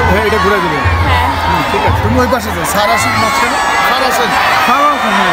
হ্যাঁ এটা ঘুরে দিবেন। হ্যাঁ ঠিক আছে তুমি ওই পাশে যাও স্যার আসুন মাঝখানে স্যার আসেন হ্যাঁ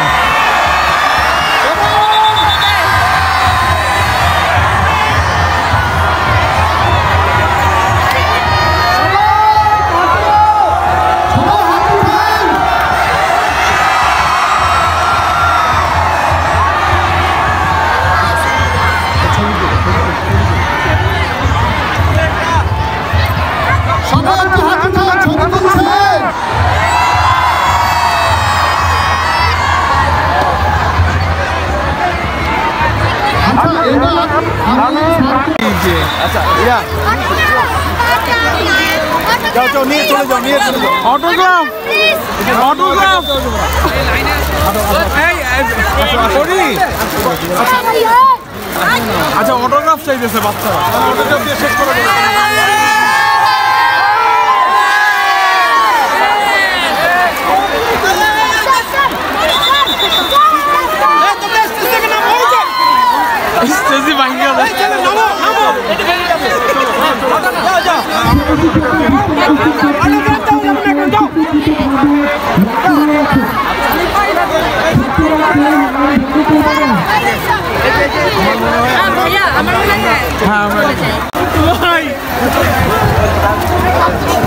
আচ্ছা ইয়া যাও যাও নিয়ে চলে যাও অটোগ্রাফ আচ্ছা অটোগ্রাফ চাইতেছে বাচ্চারা অটোগ্রাফ দিয়ে শেষ করে দেবে স্টেজি ভাঙিয়া যায় ভাইয়া আমার মনে হয় হ্যাঁ